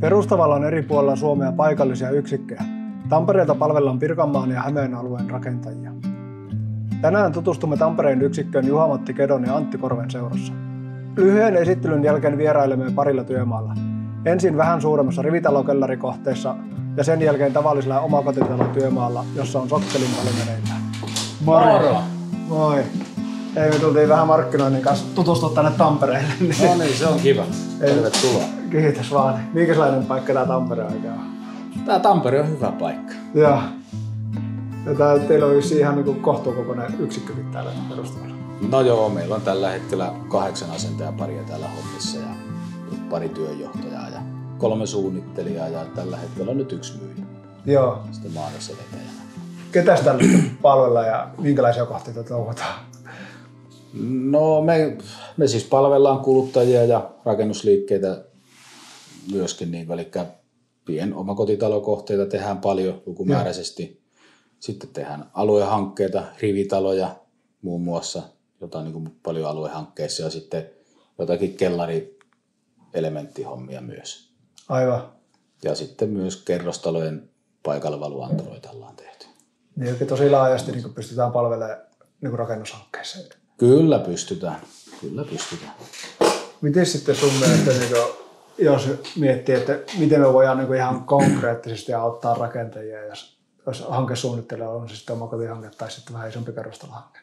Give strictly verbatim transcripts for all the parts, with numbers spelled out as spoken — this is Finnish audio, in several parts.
Perustavalla on eri puolilla Suomea paikallisia yksikköjä. Tampereelta palvellaan Pirkanmaan ja Hämeen alueen rakentajia. Tänään tutustumme Tampereen yksikköön Juha-Matti Kedon ja Antti Korven seurassa. Lyhyen esittelyn jälkeen vierailemme parilla työmaalla. Ensin vähän suuremmassa rivitalokellarikohteessa ja sen jälkeen tavallisella omakotitalotyömaalla, jossa on sokkelintalo meneillään. Moro! Moi! Ei, me tultiin vähän markkinoinnin kanssa tutustua tänne Tampereelle. Niin... No niin, se on kiva. Tervetuloa. Kiitos vaan. Minkälainen paikka tää Tampere oikein on? Tää Tampere on hyvä paikka. Joo. Ja tää, teillä on vissiin ihan niin kohtuukokoinen yksikkökin täällä perustavalla. No joo, meillä on tällä hetkellä kahdeksan asentajaparia täällä hommissa ja pari työjohtajaa ja kolme suunnittelijaa ja tällä hetkellä on nyt yksi myyjä. Joo. Sitten maanassa vetäjänä. Ketäs tällä palvellaan ja minkälaisia kohteita touhutaan? No me, me siis palvellaan kuluttajia ja rakennusliikkeitä myöskin, niin, eli pien omakotitalokohteita tehdään paljon lukumääräisesti. Joo. Sitten tehdään aluehankkeita, rivitaloja muun muassa, jota on niin kuin paljon aluehankkeissa ja sitten jotakin kellarielementtihommia myös. Aivan. Ja sitten myös kerrostalojen paikallavaluantaloita ollaan tehty. Niin tosi laajasti niin pystytään palvelemaan niin rakennushankkeissa. Kyllä pystytään, kyllä pystytään. Miten sitten sun mielestä, niin kuin, jos miettii, että miten me voidaan niin ihan konkreettisesti auttaa rakentajia, jos, jos hankesuunnittelija on se sitten omakotihanke tai sitten vähän isompi kerrostalohanke?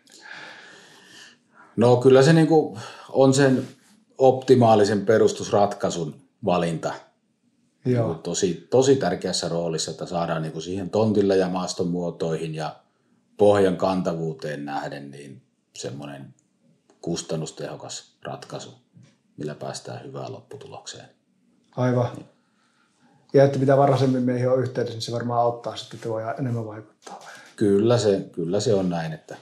No kyllä se niin kuin on sen optimaalisen perustusratkaisun valinta. Joo. Niin tosi, tosi tärkeässä roolissa, että saadaan niin kuin siihen tontille ja maaston muotoihin ja pohjan kantavuuteen nähden niin semmoinen kustannustehokas ratkaisu, millä päästään hyvään lopputulokseen. Aivan. Niin. Ja että mitä varhaisemmin meihin on yhteydessä, niin se varmaan auttaa sitten, että voi enemmän vaikuttaa. Kyllä se, kyllä se on näin, että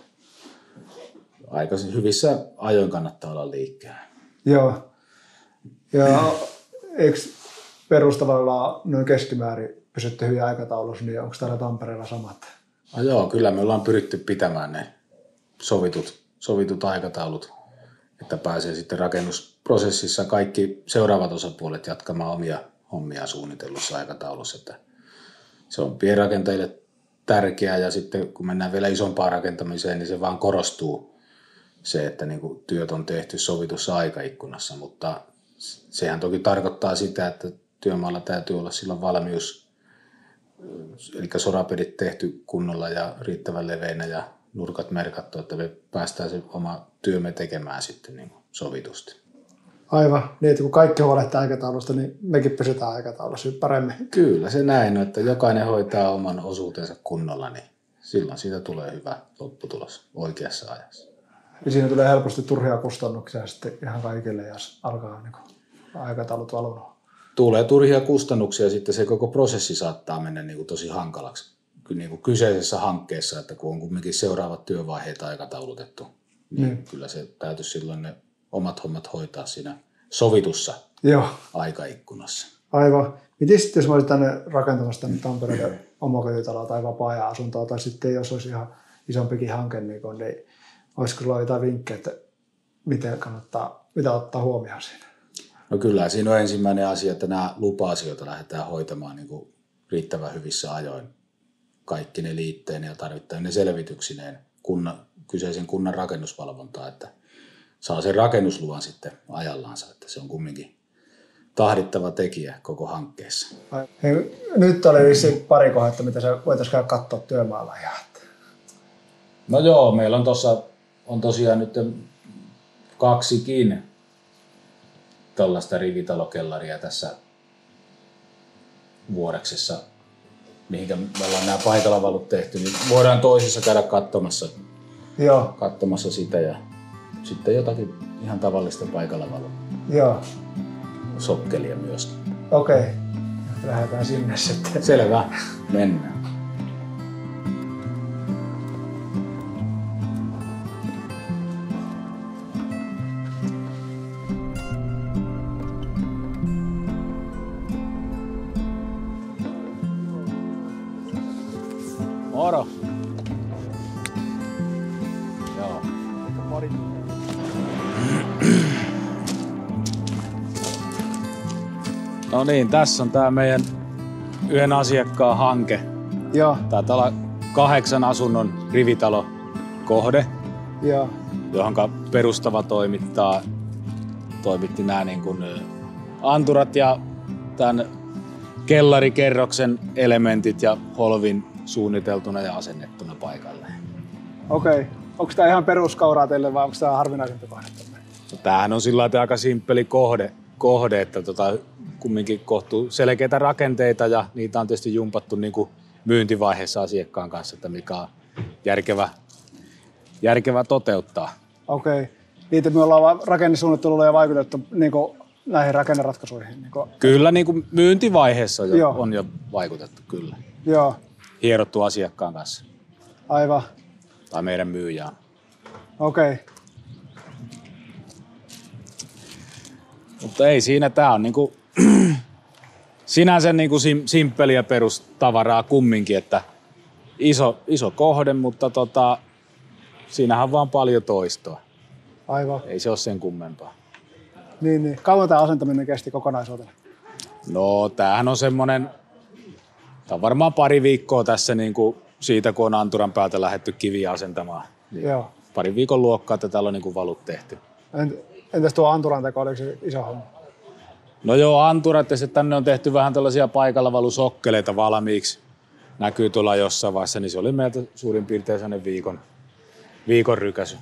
aika hyvissä ajoin kannattaa olla liikkeellä. Joo. Ja eikö perustavalla noin keskimäärin pysytte hyvin aikataulussa, niin onko täällä Tampereella samat? No joo, kyllä me ollaan pyritty pitämään ne sovitut, sovitut aikataulut, että pääsee sitten rakennusprosessissa kaikki seuraavat osapuolet jatkamaan omia hommia suunnitellussa aikataulussa. Että se on pienrakentajille tärkeää ja sitten kun mennään vielä isompaan rakentamiseen, niin se vaan korostuu se, että niin kuin työt on tehty sovitussa aikaikkunassa, mutta sehän toki tarkoittaa sitä, että työmaalla täytyy olla silloin valmius, eli sorapedit tehty kunnolla ja riittävän leveinä ja nurkat merkattu, että me päästään se oma työmme tekemään sitten niin kuin sovitusti. Aivan, niin että kun kaikki huolehtii aikataulusta, niin mekin pysytään aikataulussa paremmin. Kyllä se näin, että jokainen hoitaa oman osuutensa kunnolla, niin silloin siitä tulee hyvä lopputulos oikeassa ajassa. Ja siinä tulee helposti turhia kustannuksia sitten ihan kaikille, jos alkaa niin kuin aikataulut valunut. Tulee turhia kustannuksia ja sitten se koko prosessi saattaa mennä niin kuin tosi hankalaksi niin kuin kyseisessä hankkeessa, että kun on kuitenkin seuraavat työvaiheet aikataulutettu, niin mm. kyllä se täytyy silloin ne omat hommat hoitaa siinä sovitussa Joo. aikaikkunassa. Aivan. Miten sitten, jos mä olisin tänne rakentamassa tänne Tampereen omakotitaloa tai vapaa-ajan-asuntoa, tai sitten jos olisi ihan isompikin hanke, niin, kun, niin olisiko sulla jotain vinkkejä, että miten kannattaa, mitä ottaa huomioon siinä? No kyllä, siinä on ensimmäinen asia, että nämä lupa-asioita lähdetään hoitamaan niin kuin riittävän hyvissä ajoin. Kaikki ne liitteen ja tarvittaen ne selvityksineen kunnan, kyseisen kunnan rakennusvalvontaa, että saa sen rakennusluvan sitten ajallansa, että se on kumminkin tahdittava tekijä koko hankkeessa. Hei, nyt oli vissiin pari kohdetta, mitä se voitaisiin käydä katsoa työmaalla ihan. No joo, meillä on tuossa on tosiaan nyt kaksikin tällaista rivitalokellaria tässä Vuoreksessa, mihinkä me ollaan nämä paikalavalut tehty, niin voidaan toisessa käydä katsomassa, Joo. katsomassa sitä ja sitten jotakin ihan tavallista paikallavalua. Joo. Sokkelia myöskin. Okei, okay. Lähdetään sinne sitten. Selvä, mennään. Moro! Joo. No niin, tässä on tää meidän yhden asiakkaan hanke. Joo. Taitaa olla kahdeksan asunnon rivitalokohde, Joo. johonka perustava toimittaa, toimitti nämä niin kuin anturat ja tämän kellarikerroksen elementit ja holvin suunniteltuna ja asennettuna paikalleen. Okei. Okay. Onko tämä ihan peruskauraa teille vai onko tämä harvinaisempi kohde? No, tämähän on sillä lailla aika simppeli kohde, kohde että tota, kumminkin kohtuu selkeitä rakenteita ja niitä on tietysti jumpattu niin kuin myyntivaiheessa asiakkaan kanssa, että mikä on järkevä, järkevä toteuttaa. Okei. Okay. Niitä me ollaan rakennesuunnittelulla ja vaikutettu niin kuin näihin rakenneratkaisuihin. Niin kuin... Kyllä niin kuin myyntivaiheessa jo, on jo vaikutettu, kyllä. Joo. Hierottu asiakkaan kanssa. Aivan. Tai meidän myyjään. Okei. Okay. Mutta ei siinä, tää on niinku sinänsä niinku sim- simppeliä perustavaraa kumminkin, että iso, iso kohde, mutta tota, siinähän on vaan paljon toistoa. Aivan. Ei se ole sen kummempaa. Niin, niin. Kauan tämä asentaminen kesti kokonaisuutena? No tämähän on semmonen, tää on varmaan pari viikkoa tässä niinku siitä, kun on anturan päältä lähdetty kiviä asentamaan. Niin joo. Pari viikon luokkaa, että täällä on niinku valut tehty. Entäs tuo anturan teko, oliko se iso homma? No joo, anturat ja tänne on tehty vähän tällaisia paikalla valusokkeleita valmiiksi. Näkyy tuolla jossain vaiheessa, niin se oli meiltä suurin piirtein sellainen viikon, viikon rykäsy.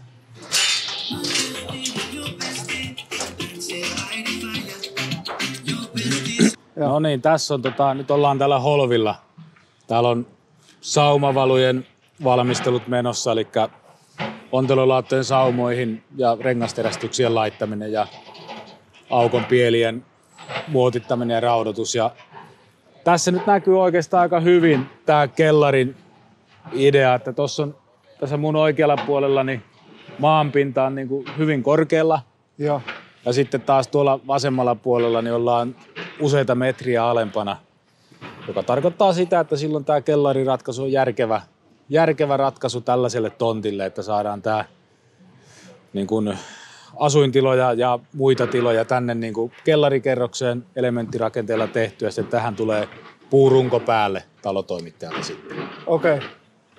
No niin, tässä on tota, nyt ollaan täällä holvilla. Täällä on saumavalujen valmistelut menossa, eli ontelolaattojen saumoihin ja rengasterästyksien laittaminen ja aukon pielien muotittaminen ja raudoitus. Ja tässä nyt näkyy oikeastaan aika hyvin tämä kellarin idea, että tuossa on tässä mun oikealla puolella niin maanpinta on niin kuin hyvin korkealla. Joo. Ja sitten taas tuolla vasemmalla puolella niin ollaan useita metriä alempana, joka tarkoittaa sitä, että silloin tämä kellariratkaisu on järkevä, järkevä ratkaisu tällaiselle tontille, että saadaan tämä niin kuin asuintiloja ja muita tiloja tänne niin kuin kellarikerrokseen elementtirakenteella tehtyä, ja sitten tähän tulee puurunko päälle talotoimittajalta sitten. Okei. Okay.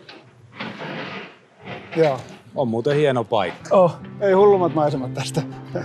Joo. On muuten hieno paikka. Oh, ei hullummat maisemat tästä.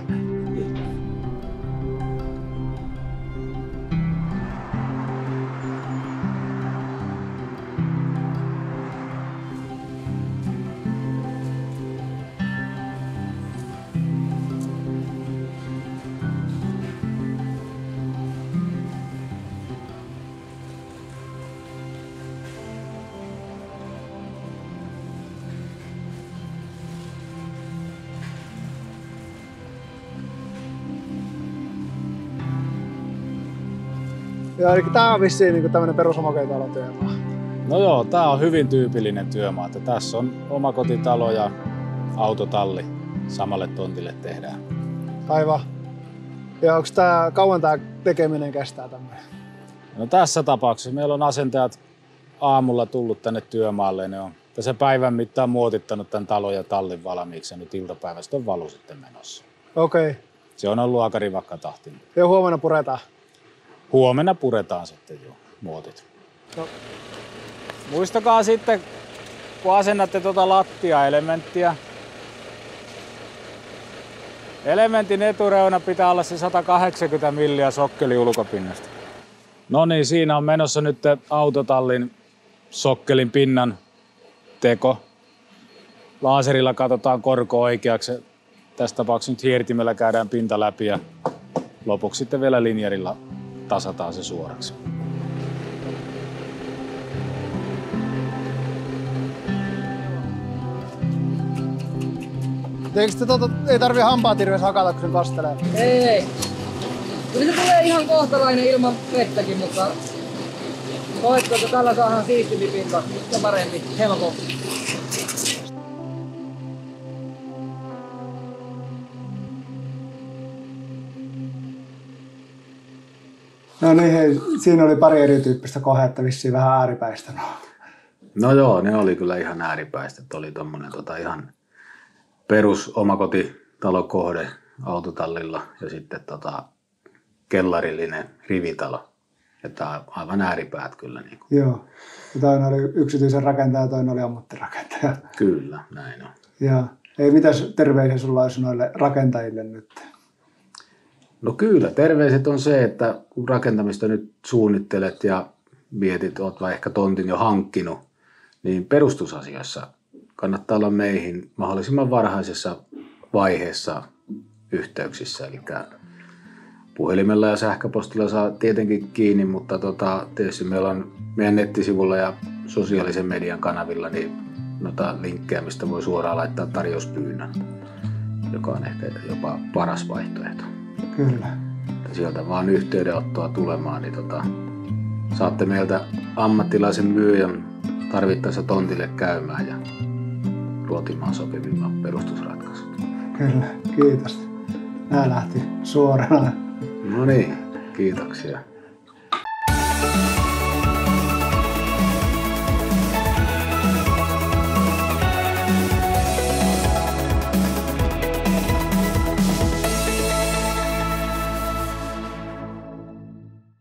Ja eli tää on vissiin niinku tämmönen perusomakotitalon työmaa. No joo, tää on hyvin tyypillinen työmaa. Että tässä on omakotitalo ja autotalli samalle tontille tehdään. Aivan. Ja onko tää, kauan tää tekeminen kestää tämmöinen? No tässä tapauksessa meillä on asentajat aamulla tullut tänne työmaalle. Ne on tässä päivän mittaan muotittanut tämän talon ja tallin valmiiksi ja nyt iltapäivästä on valu sitten menossa. Okei. Okay. Se on ollut aika rivakka tahti. Ja huomenna puretaan? Huomenna puretaan sitten jo muotit. No. Muistakaa sitten, kun asennatte tuota lattiaelementtiä. Elementin etureuna pitää olla se sata kahdeksankymmentä milliä sokkeli ulkopinnasta. No niin, siinä on menossa nyt autotallin sokkelin pinnan teko. Laaserilla katsotaan korko oikeaksi. Tässä tapauksessa nyt hiertimellä käydään pinta läpi ja lopuksi sitten vielä linjarilla tasataan se suoraksi. Eikö te tota, ei tarvii hampaat hirveästi hakata, kun sen kastelee? Ei, ei. Kyllä se tulee ihan kohtalainen ilman vettäkin, mutta koetko, että tällä saadaan siistimpi pinta ja parempi, helpompi. No niin, hei, siinä oli pari erityyppistä kohdetta, vissiin vähän ääripäistä. No joo, ne oli kyllä ihan ääripäistä. Oli tommonen tota ihan perus omakotitalokohde autotallilla ja sitten tota kellarillinen rivitalo. Että aivan ääripäät kyllä. Niin kuin. Joo. Ja toinen oli yksityisen rakentaja ja toinen oli ammattirakentaja. Kyllä, näin on. Ja ei mitäs terveisiä sulla olisi noille rakentajille nyt? No kyllä, terveiset on se, että kun rakentamista nyt suunnittelet ja mietit, olet vai ehkä tontin jo hankkinut, niin perustusasioissa kannattaa olla meihin mahdollisimman varhaisessa vaiheessa yhteyksissä. Eli puhelimella ja sähköpostilla saa tietenkin kiinni, mutta tota, tietysti meillä on meidän nettisivulla ja sosiaalisen median kanavilla niin noita linkkejä, mistä voi suoraan laittaa tarjouspyynnön, joka on ehkä jopa paras vaihtoehto. Kyllä. Ja sieltä vaan yhteydenottoa tulemaan, niin tota, saatte meiltä ammattilaisen myyjän tarvittaessa tontille käymään ja ruotimaan sopivimman perustusratkaisut. Kyllä, kiitos. Nämä lähti suorana. No niin, kiitoksia.